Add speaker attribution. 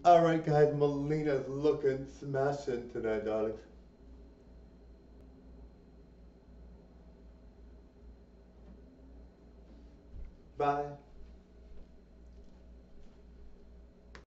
Speaker 1: Alright guys, Melina's looking smashing tonight, darling. Bye.